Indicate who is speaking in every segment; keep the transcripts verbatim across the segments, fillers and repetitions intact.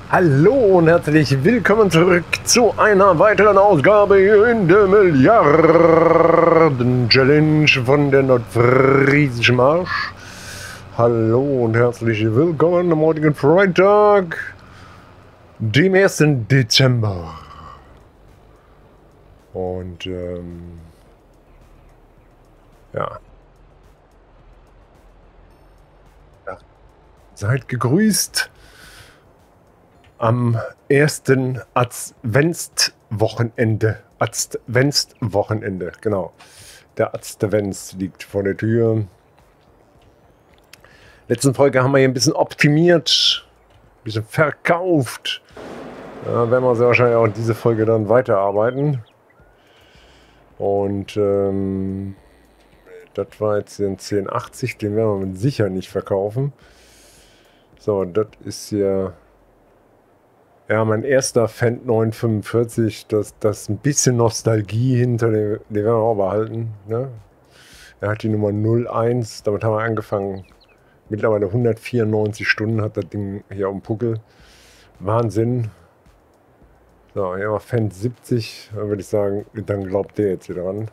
Speaker 1: Hallo und herzlich willkommen zurück zu einer weiteren Ausgabe in der Milliarden-Challenge von der Nordfriesischen Marsch. Hallo und herzlich willkommen am heutigen Freitag, dem ersten Dezember. Und ähm, ja. ja, seid gegrüßt am ersten Adventswochenende. Adventswochenende, genau. Der Advents liegt vor der Tür. Letzten Folge haben wir hier ein bisschen optimiert, ein bisschen verkauft. Da werden wir sehr wahrscheinlich auch diese Folge dann weiterarbeiten. Und ähm, das war jetzt den zehn achtzig, den werden wir mit sicher nicht verkaufen. So, das ist hier ja mein erster Fendt neun fünfundvierzig. Das, das ein bisschen Nostalgie hinter dem, den werden wir auch behalten. Ne? Er hat die Nummer null eins, damit haben wir angefangen. Mittlerweile hundertvierundneunzig Stunden hat das Ding hier am Puckel. Wahnsinn. So, hier war Fendt siebzig, dann würde ich sagen, dann glaubt der jetzt hier dran.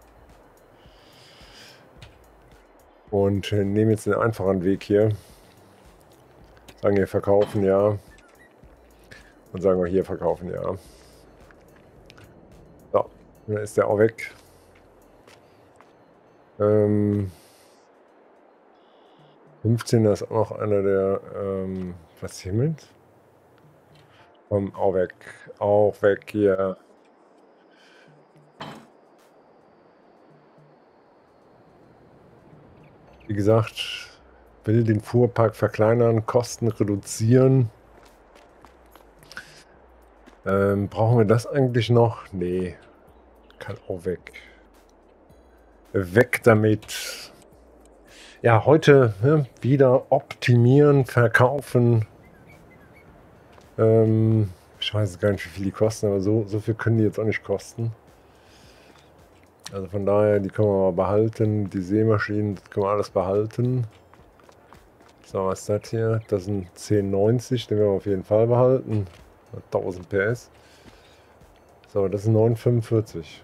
Speaker 1: Und äh, nehmen jetzt den einfachen Weg hier. Sagen hier verkaufen, ja. Und sagen wir hier verkaufen, ja. So, dann ist der auch weg. Ähm, fünfzehner ist auch noch einer der, ähm, was himmelt? Komm, auch weg. Auch weg hier. Wie gesagt, will den Fuhrpark verkleinern, Kosten reduzieren. Ähm, brauchen wir das eigentlich noch? Nee. Kann auch weg. Weg damit. Ja, heute ne, wieder optimieren, verkaufen. Ähm, ich weiß gar nicht, wie viel die kosten, aber so, so viel können die jetzt auch nicht kosten. Also von daher, die können wir mal behalten. Die Sämaschinen, das können wir alles behalten. So, was ist das hier? Das sind zehn neunzig, den werden wir auf jeden Fall behalten. tausend P S. So, das ist neun fünfundvierzig.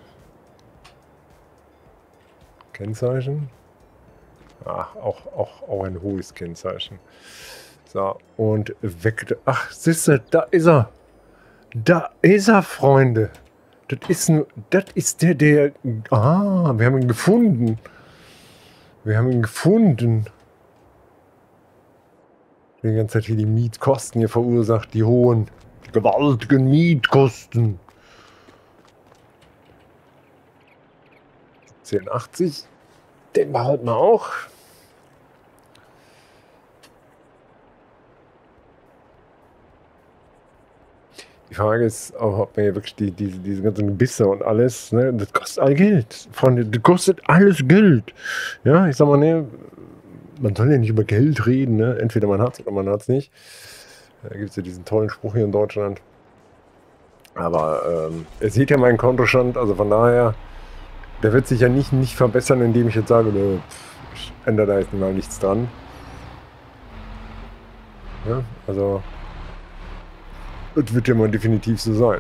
Speaker 1: Kennzeichen. Ach, auch, auch, auch ein hohes Kennzeichen. So, und weg. Ach, siehste, da ist er. Da ist er, Freunde. Das ist, ein, das ist der, der... Ah, wir haben ihn gefunden. Wir haben ihn gefunden. Die ganze Zeit hier die Mietkosten hier verursacht, die hohen, gewaltigen Mietkosten. zehn achtzig. Den behalten wir auch. Die Frage ist auch, ob man hier wirklich die, die, diese ganzen Bisse und alles, ne, das kostet all Geld. Freunde, das kostet alles Geld. Ja, ich sag mal, ne, man soll ja nicht über Geld reden, ne? Entweder man hat es oder man hat es nicht. Da gibt es ja diesen tollen Spruch hier in Deutschland. Aber ähm, ihr seht ja meinen Kontostand, also von daher, der wird sich ja nicht, nicht verbessern, indem ich jetzt sage, ne, pff, ich ändere da jetzt mal nichts dran. Ja, also, das wird ja mal definitiv so sein.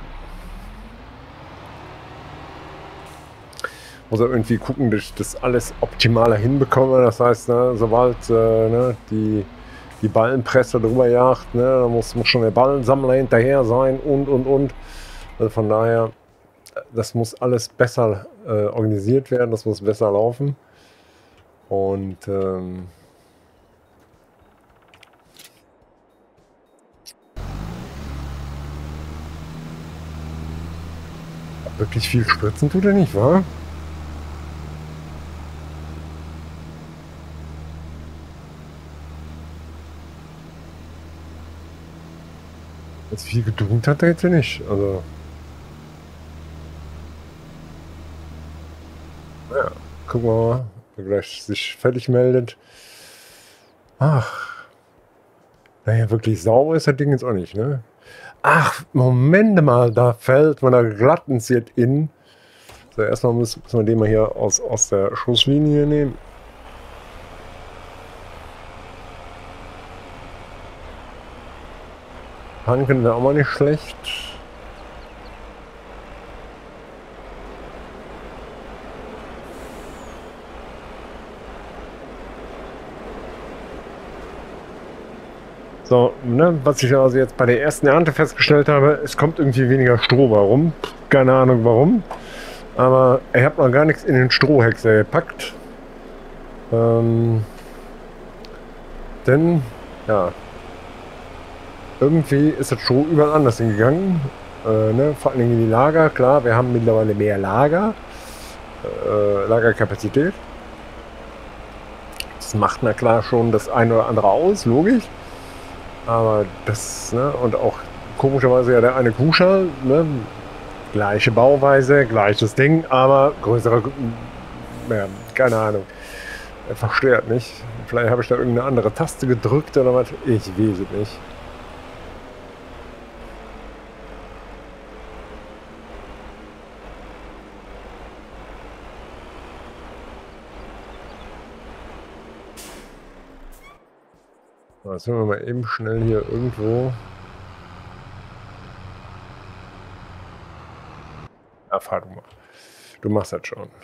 Speaker 1: Muss er irgendwie gucken, dass ich das alles optimaler hinbekomme. Das heißt, ne, sobald äh, ne, die, die Ballenpresse drüber jagt, ne, da muss, muss schon der Ballensammler hinterher sein und, und, und. Also von daher, das muss alles besser äh, organisiert werden, das muss besser laufen. Und ähm, wirklich viel spritzen tut er nicht, wa? Jetzt viel gedunkt hat er jetzt ja nicht. Also. Ja, gucken wir mal, ob er gleich sich fertig meldet. Ach. Naja, wirklich sauber ist das Ding jetzt auch nicht, ne? Ach, Moment mal, da fällt man da glatt ins Set-In. So, erstmal müssen wir den mal hier aus, aus der Schusslinie nehmen. Tanken wäre auch mal nicht schlecht. So, ne, was ich also jetzt bei der ersten Ernte festgestellt habe, es kommt irgendwie weniger Stroh herum. Keine Ahnung warum. Aber ich habe noch gar nichts in den Strohhäcksler gepackt. Ähm, denn, ja, irgendwie ist das Stroh überall anders hingegangen. Äh, ne? Vor allem in die Lager. Klar, wir haben mittlerweile mehr Lager. Äh, Lagerkapazität. Das macht na klar schon das eine oder andere aus, logisch. Aber das, ne, und auch komischerweise ja der eine Kuhstall, ne, gleiche Bauweise, gleiches Ding, aber größere, ja, keine Ahnung. Er verstört nicht. Vielleicht habe ich da irgendeine andere Taste gedrückt oder was. Ich weiß es nicht. Jetzt sind wir mal eben schnell hier irgendwo. Ja, fahr du mal. Du machst das schon.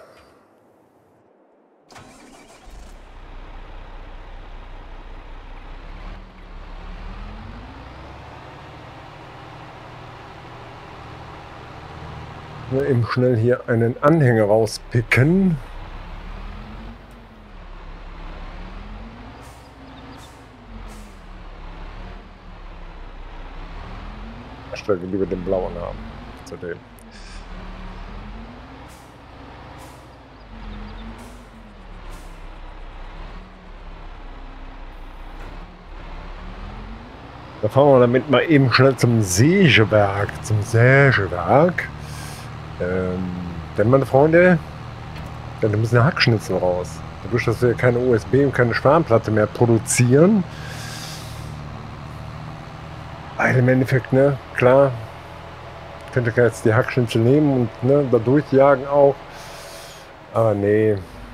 Speaker 1: Nur eben schnell hier einen Anhänger rauspicken. Statt wir lieber den blauen haben. Zudem. Da fahren wir damit mal eben schnell zum Sägewerk. Zum Sägewerk. Ähm, denn meine Freunde, da müssen Hackschnitzel raus. Dadurch, dass wir keine U S B und keine Spanplatte mehr produzieren. Weil im Endeffekt, ne, klar, könnte ich jetzt die Hackschnitzel nehmen und ne, da durchjagen auch. Aber nee.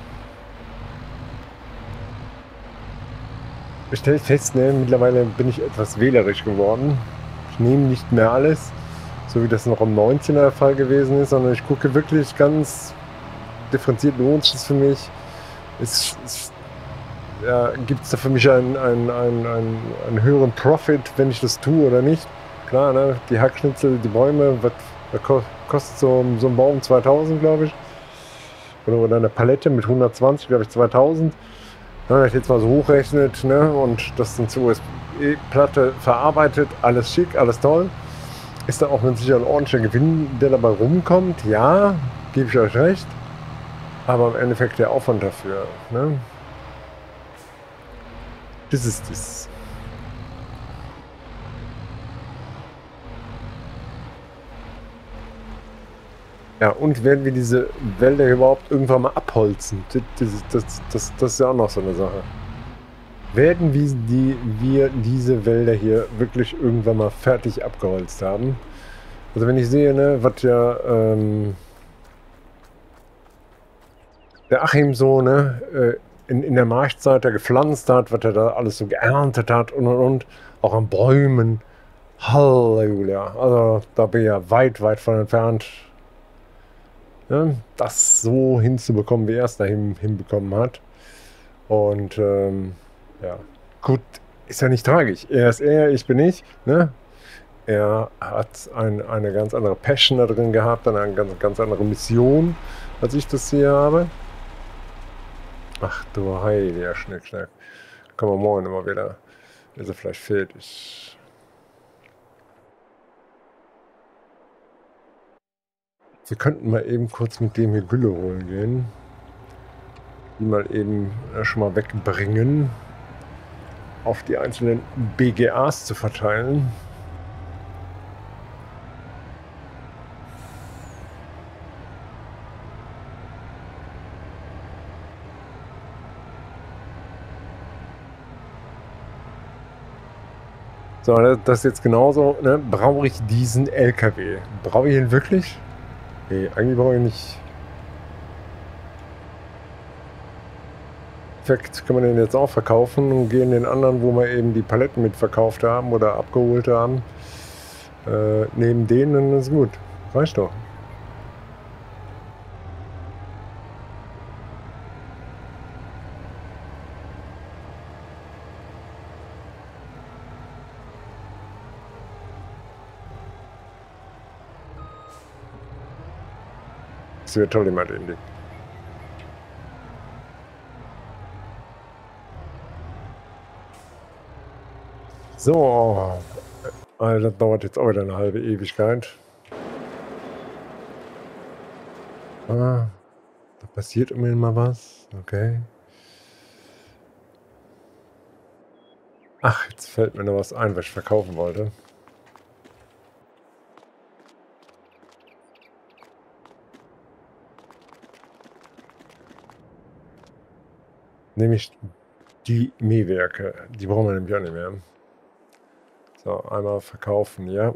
Speaker 1: Ich stelle fest, ne, mittlerweile bin ich etwas wählerisch geworden. Ich nehme nicht mehr alles, so wie das noch im neunzehner der Fall gewesen ist, sondern ich gucke wirklich ganz differenziert, lohnt es für mich. Es, es, ja, gibt es da für mich einen, einen, einen, einen, einen höheren Profit, wenn ich das tue oder nicht? Klar, ne, die Hackschnitzel, die Bäume, was, was kostet so, so ein Baum zweitausend, glaube ich. Oder, oder eine Palette mit hundertzwanzig, glaube ich, zweitausend. Wenn man das jetzt mal so hochrechnet, ne, und das dann zur U S B-Platte verarbeitet, alles schick, alles toll, ist da auch mit Sicherheit ein ordentlicher Gewinn, der dabei rumkommt. Ja, gebe ich euch recht, aber im Endeffekt der Aufwand dafür, ne, das ist das. Ja, und werden wir diese Wälder überhaupt irgendwann mal abholzen? Das, das, das, das, das ist ja auch noch so eine Sache. Werden wir, die, wir diese Wälder hier wirklich irgendwann mal fertig abgeholzt haben? Also wenn ich sehe, ne, was ja ähm, der Achim so, ne, äh, in, in der Marchzeit da gepflanzt hat, was er da alles so geerntet hat und und und, auch an Bäumen. Halleluja. Also da bin ich ja weit, weit von entfernt, ne, das so hinzubekommen, wie er es da hin, hinbekommen hat. Und ähm, ja, gut, ist ja nicht tragisch. Er ist er, ich bin ich. Ne? Er hat ein, eine ganz andere Passion da drin gehabt, eine ganz, ganz andere Mission, als ich das hier habe. Ach du heiliger Schnick, Schnack. Kommen wir morgen immer wieder. Ist er vielleicht fertig. Wir könnten mal eben kurz mit dem hier Gülle holen gehen. Die mal eben schon mal wegbringen. Auf die einzelnen B G As zu verteilen. So, das ist jetzt genauso, ne? Brauche ich diesen L K W? Brauche ich ihn wirklich? Nee, eigentlich brauche ich ihn nicht. Perfekt, kann man den jetzt auch verkaufen und gehen den anderen, wo wir eben die Paletten mit verkauft haben oder abgeholt haben. äh, neben denen, dann ist gut. Reicht doch. Das wird toll, immer den Ding. So. Also das dauert jetzt auch wieder eine halbe Ewigkeit. Ah, da passiert immerhin mal was. Okay. Ach, jetzt fällt mir noch was ein, was ich verkaufen wollte. Nämlich die Mähwerke. Die brauchen wir nämlich auch nicht mehr. So, einmal verkaufen, ja.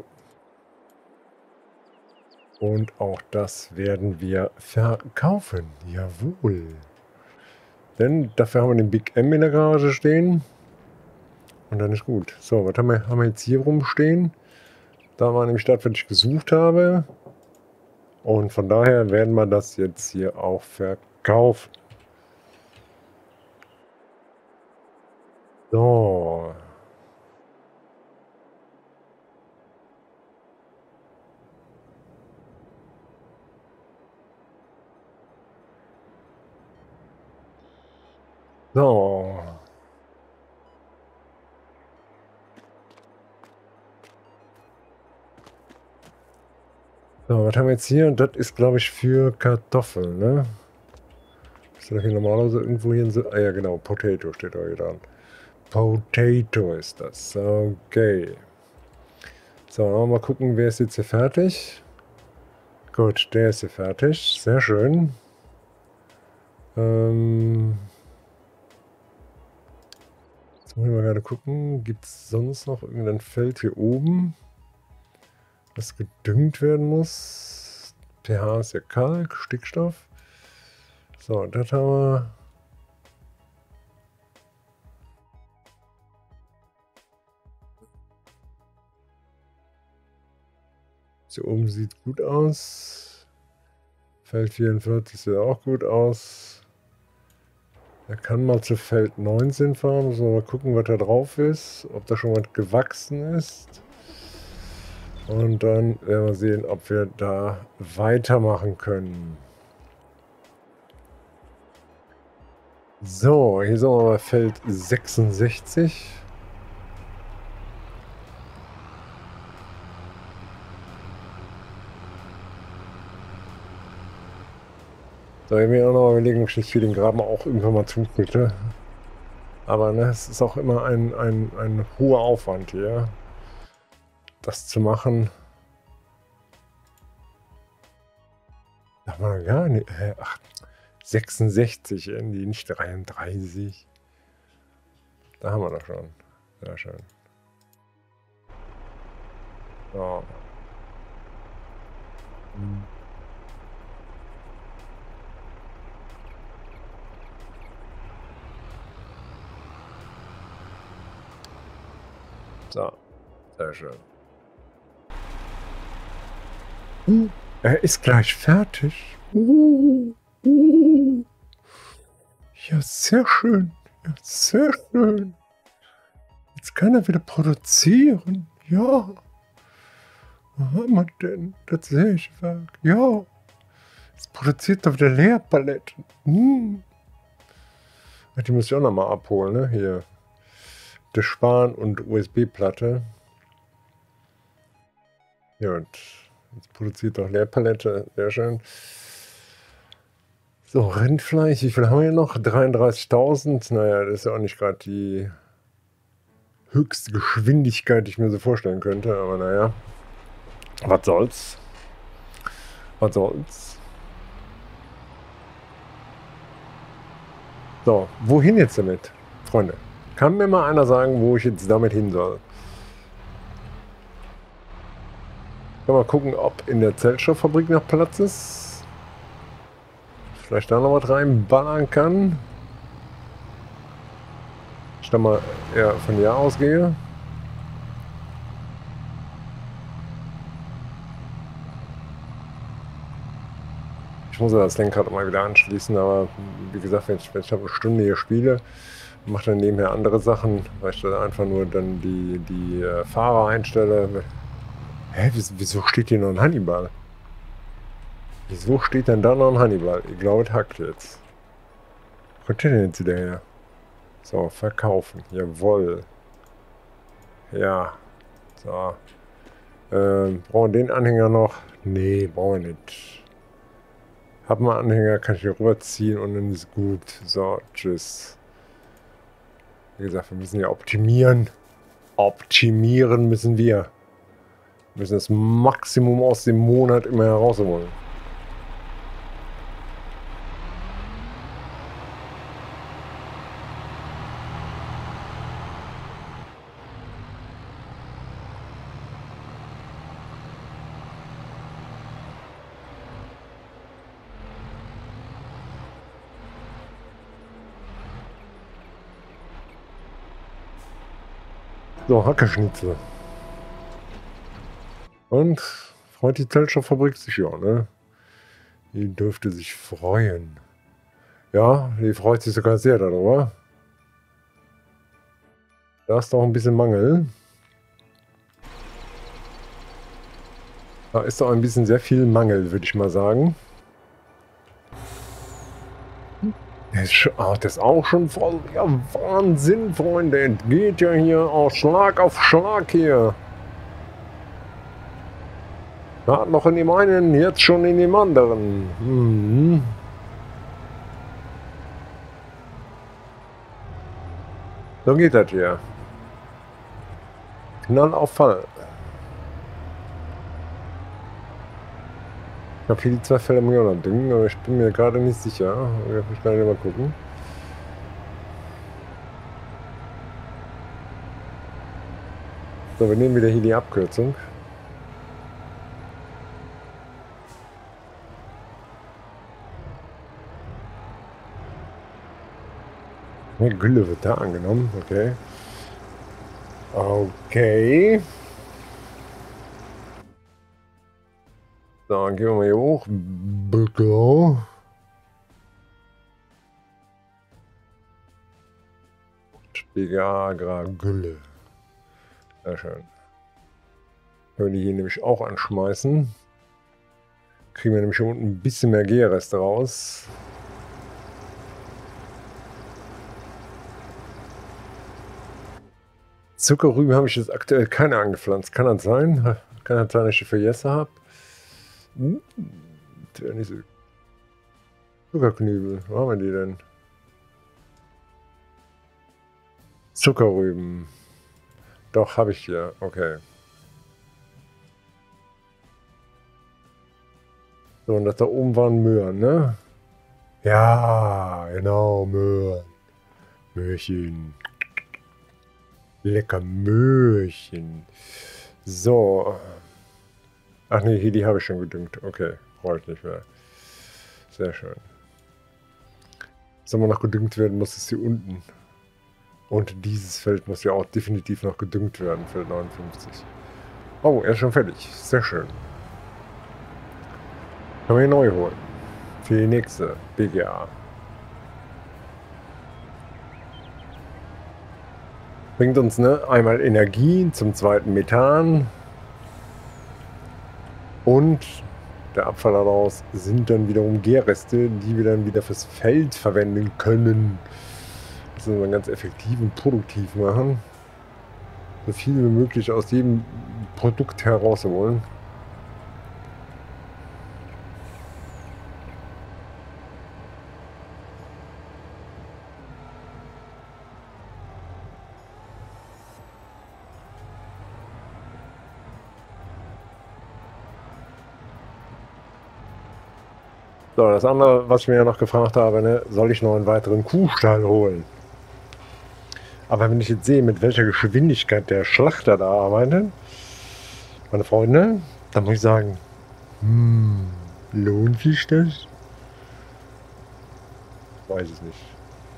Speaker 1: Und auch das werden wir verkaufen. Jawohl. Denn dafür haben wir den Big M in der Garage stehen. Und dann ist gut. So, was haben wir, haben wir jetzt hier rumstehen? Da war nämlich das, was ich gesucht habe. Und von daher werden wir das jetzt hier auch verkaufen. So. So. So, was haben wir jetzt hier? Das ist, glaube ich, für Kartoffeln, ne? Ist das hier normalerweise irgendwo hier? So, ah ja, genau, Potato steht da hier dran. Potato ist das. Okay. So, mal gucken, wer ist jetzt hier fertig? Gut, der ist hier fertig. Sehr schön. Ähm... Jetzt muss ich mal gerade gucken, gibt es sonst noch irgendein Feld hier oben, was gedüngt werden muss? pH ist ja Kalk, Stickstoff. So, das haben wir. Hier oben sieht gut aus. Feld vierundvierzig sieht auch gut aus. Er kann mal zu Feld neunzehn fahren. Müssen wir mal gucken, was da drauf ist. Ob da schon was gewachsen ist. Und dann werden wir sehen, ob wir da weitermachen können. So, hier sind wir bei Feld sechsundsechzig. So, ich mir auch noch überlegen, ob ich nicht hier den Graben auch irgendwann mal zukriege. Aber ne, es ist auch immer ein, ein, ein hoher Aufwand hier, das zu machen. Ach mal gar nicht. Ach, sechsundsechzig, irgendwie nicht dreiunddreißig. Da haben wir doch schon. Sehr schön. So. Hm. So, sehr schön. Uh, er ist gleich fertig. Uh, uh. Ja, sehr schön. Ja, sehr schön. Jetzt kann er wieder produzieren. Ja. Was haben wir denn? Das Sägewerk. Ja. Es produziert doch wieder Leerpaletten. Hm. Die muss ich auch nochmal abholen, ne? Hier. Der Span und U S B-Platte. Ja, und jetzt produziert doch Leerpalette. Sehr schön. So, Rindfleisch. Wie viel haben wir hier noch? dreiunddreißigtausend. Naja, das ist ja auch nicht gerade die höchste Geschwindigkeit, die ich mir so vorstellen könnte. Aber naja. Was soll's? Was soll's? So, wohin jetzt damit, Freunde? Kann mir mal einer sagen, wo ich jetzt damit hin soll? Kann mal gucken, ob in der Zellstofffabrik noch Platz ist. Vielleicht da noch was reinballern kann. Ich da mal eher von hier ausgehe. Ich muss ja das Lenkrad mal wieder anschließen, aber wie gesagt, wenn ich, wenn ich eine Stunde hier spiele, mache dann nebenher andere Sachen, weil ich dann einfach nur dann die, die äh, Fahrer einstelle. Hä, wieso steht hier noch ein Hannibal? Wieso steht denn da noch ein Hannibal? Ich glaube, es hackt jetzt. Wo kommt der denn jetzt wieder her? So, verkaufen. Jawohl. Ja. So. Ähm, brauchen wir den Anhänger noch? Nee, brauchen wir nicht. Hab mal Anhänger, kann ich hier rüberziehen und dann ist gut. So, tschüss. Wie gesagt, wir müssen ja optimieren. Optimieren müssen wir. Wir müssen das Maximum aus dem Monat immer herausholen. So, Hackerschnitzel. Und freut die Zellstofffabrik sich ja, ne? Die dürfte sich freuen. Ja, die freut sich sogar sehr darüber. Da ist doch ein bisschen Mangel. Da ist doch ein bisschen sehr viel Mangel, würde ich mal sagen. Das ist, ah, das ist auch schon voll. Ja, Wahnsinn, Freunde. Es geht ja hier auch Schlag auf Schlag hier. Da noch in dem einen, jetzt schon in dem anderen. Mhm. So geht das hier. Knall auf Fall. Ich habe hier die zwei Fälle im Ding, aber ich bin mir gerade nicht sicher. Ich muss schnell mal gucken. So, wir nehmen wieder hier die Abkürzung. Die Gülle wird da angenommen, okay. Okay. So, dann gehen wir mal hier hoch. Bügel. Spigagra Gülle. Sehr schön. Können wir die hier nämlich auch anschmeißen. Kriegen wir nämlich hier unten ein bisschen mehr Gärreste raus. Zuckerrüben habe ich jetzt aktuell keine angepflanzt. Kann das sein? Kann das sein, dass ich die vergessen habe? Hm, das wäre nicht so. Zuckerknübel, wo haben wir die denn? Zuckerrüben. Doch, habe ich hier. Okay. So, und das da oben waren Möhren, ne? Ja, genau, Möhren. Möhrchen. Lecker Möhrchen. So. Ach nee, hier die habe ich schon gedüngt. Okay, brauche ich nicht mehr. Sehr schön. Soll man noch gedüngt werden, muss es hier unten. Und dieses Feld muss ja auch definitiv noch gedüngt werden, Feld neunundfünfzig. Oh, er ist schon fertig. Sehr schön. Können wir ihn neu holen. Für die nächste B G A. Bringt uns ne, einmal Energie, zum zweiten Methan. Und der Abfall daraus sind dann wiederum Gärreste, die wir dann wieder fürs Feld verwenden können. Das müssen wir ganz effektiv und produktiv machen. So viel wie möglich aus jedem Produkt herausholen. So, das andere, was ich mir ja noch gefragt habe, ne, soll ich noch einen weiteren Kuhstall holen? Aber wenn ich jetzt sehe, mit welcher Geschwindigkeit der Schlachter da arbeitet, meine Freunde, dann muss ich sagen, hm, lohnt sich das? Ich weiß es nicht.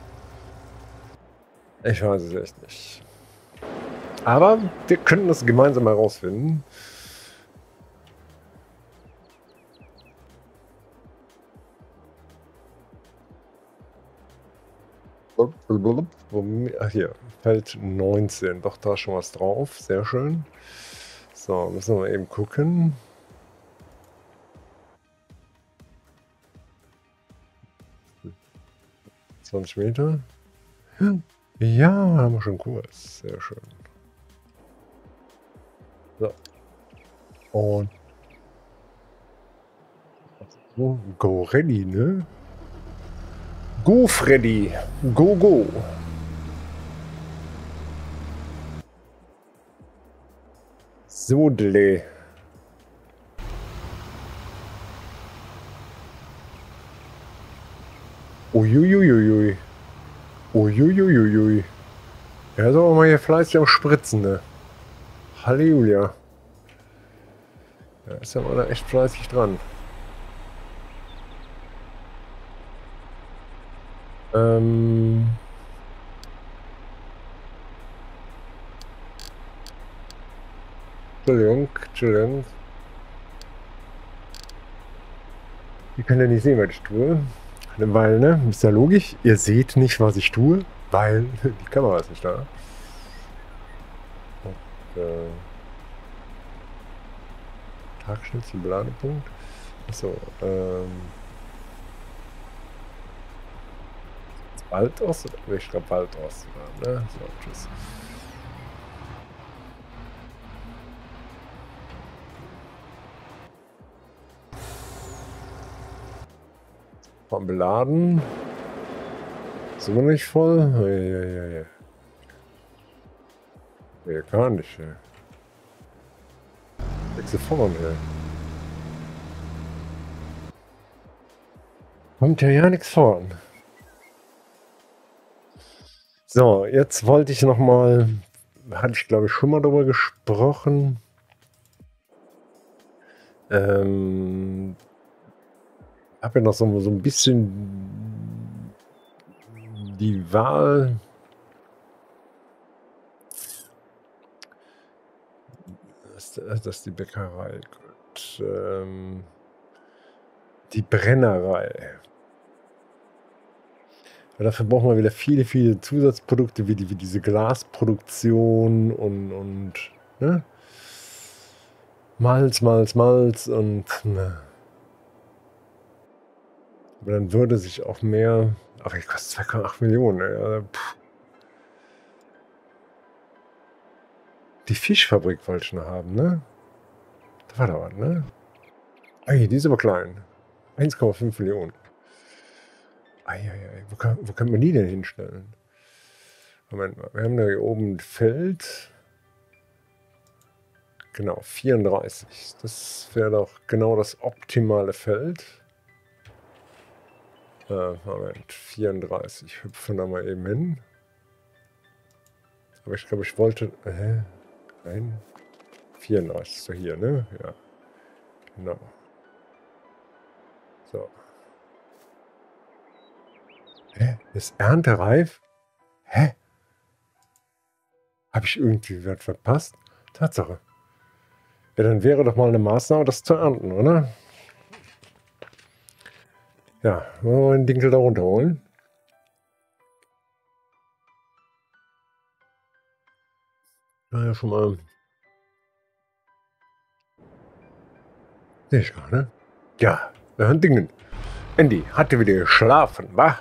Speaker 1: Ich weiß es echt nicht. Aber wir können das gemeinsam herausfinden. Ach hier, Feld neunzehn. Doch, da ist schon was drauf. Sehr schön. So, müssen wir mal eben gucken. zwanzig Meter. Ja, haben wir schon Kurs. Sehr schön. So. Und go ready, ne? Go Freddy. Go, go. So, Dele. Uiuiuiui. Uiuiuiui. Er ist aber mal hier fleißig am Spritzen, ne? Halleluja. Da ist ja mal da echt fleißig dran. Ähm... Entschuldigung, Entschuldigung. Ihr könnt ja nicht sehen, was ich tue. Weil, ne, ist ja logisch, ihr seht nicht, was ich tue, weil die Kamera ist nicht da. Und, äh, Tagschnitzel, Beladepunkt. Achso, ähm. Ist bald aus? Oder ich glaube bald aus. Ne? So, tschüss. Mal beladen. Sind wir nicht voll? Ja, ja, ja, ja. Nee, gar nicht, ey. Wechsel vorne, ey. Kommt ja ja nichts vorn. So, jetzt wollte ich noch mal, hatte ich glaube ich schon mal darüber gesprochen, ähm, habe ja noch so, so ein bisschen die Wahl, das, das ist die Bäckerei, gut, ähm, die Brennerei. Ja, dafür brauchen wir wieder viele, viele Zusatzprodukte, wie, die, wie diese Glasproduktion und, und ne? Malz, Malz, Malz und ne. Aber dann würde sich auch mehr, aber die kostet zwei Komma acht Millionen. Ja, die Fischfabrik wollte ich noch haben, ne? Da war da was, ne? Ey, die ist aber klein. eins Komma fünf Millionen. Eieiei, wo kann, wo kann man die denn hinstellen? Moment mal, wir haben da hier oben ein Feld. Genau, vierunddreißig. Das wäre doch genau das optimale Feld. Äh, Moment, vierunddreißig. Hüpfen da mal eben hin. Aber ich glaube, ich wollte... Hä? Nein. vierunddreißig ist doch hier, ne? Ja. Genau. So. Hä? Ist erntereif? Hä? Habe ich irgendwie was verpasst? Tatsache. Ja, dann wäre doch mal eine Maßnahme, das zu ernten, oder? Ja, wollen wir mal den Dinkel da runterholen. Ja, ja, schon mal. Sehe ich gar, ne? Ja, wir hören Dingen. Andy, hatte wieder geschlafen, wa?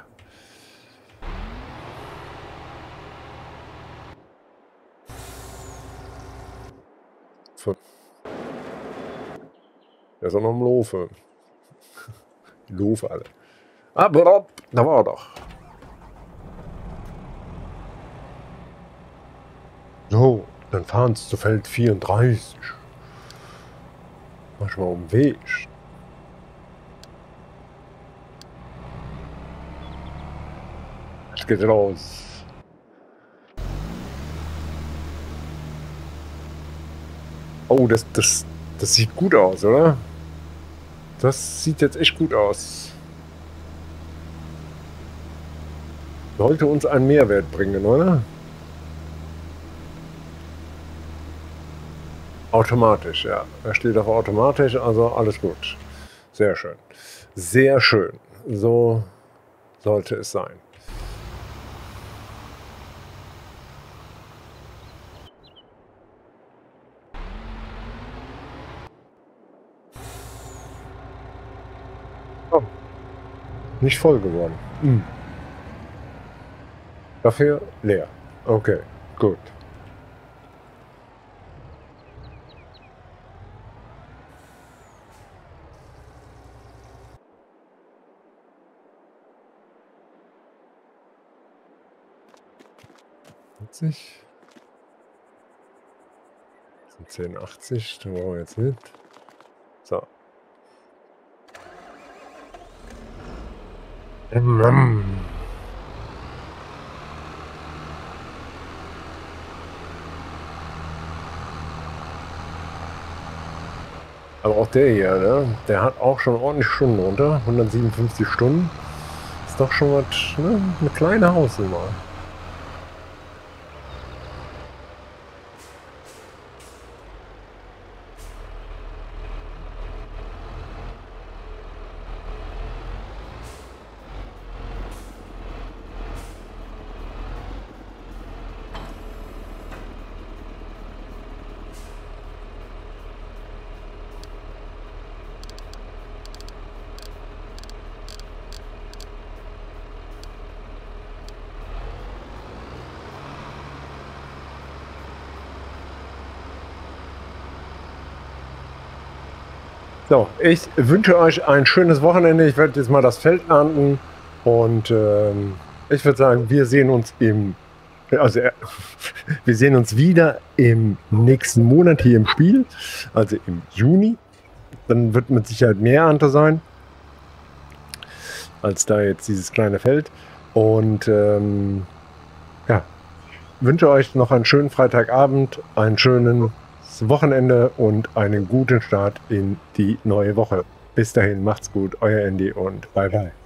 Speaker 1: Der ist auch noch im Lofe. Die Lofe alle. Aber da war er doch. So, dann fahren sie zu Feld vierunddreißig. Mach mal um den Weg. Jetzt geht's raus. Oh, das, das, das sieht gut aus, oder? Das sieht jetzt echt gut aus. Sollte uns einen Mehrwert bringen, oder? Automatisch, ja. Er steht auf automatisch, also alles gut. Sehr schön. Sehr schön. So sollte es sein. Oh, nicht voll geworden. Hm. Dafür leer. Okay, gut. zehn achtzig, da brauchen wir jetzt nicht. So. Aber auch der hier, ne? Der hat auch schon ordentlich Stunden runter. hundertsiebenundfünfzig Stunden. Ist doch schon was, ne? Eine kleine Hausnummer. So, ich wünsche euch ein schönes Wochenende. Ich werde jetzt mal das Feld ernten und ähm, ich würde sagen, wir sehen uns im, also äh, wir sehen uns wieder im nächsten Monat hier im Spiel, also im Juni. Dann wird mit Sicherheit mehr Ernte sein, als da jetzt dieses kleine Feld. Und ähm, ja, wünsche euch noch einen schönen Freitagabend, einen schönen Wochenende und einen guten Start in die neue Woche. Bis dahin, macht's gut, euer Andy und bye bye.